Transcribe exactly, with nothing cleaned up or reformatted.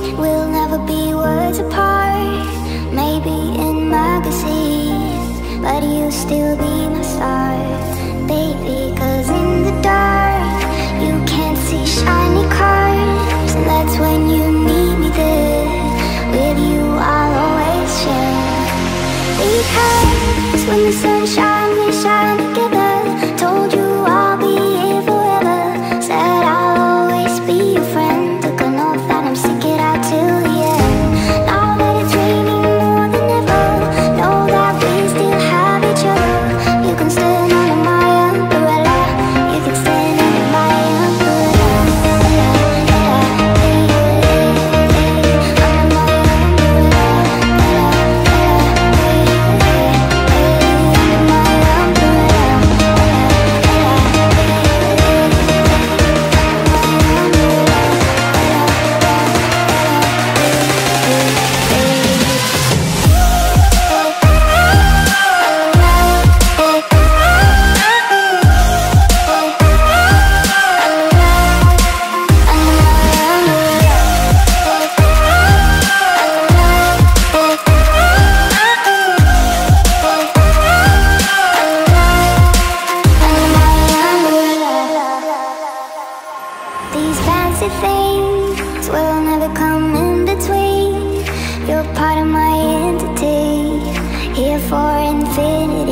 We'll never be worlds apart, maybe in magazines, but you'll still be my star, baby. Cause in the dark, you can't see shiny cars, and that's when you need me there. With you I'll always share. Because when the sun shines, we shine together. Told you I'll be here forever. Said I'll always be your friend. Took an oath that I'm stick it out till the end. Now that it's raining more than ever, know that we still have each other. You can stand under my umbrella. You can stand under my umbrella. These fancy things will never come in between. You're part of my entity, here for infinity.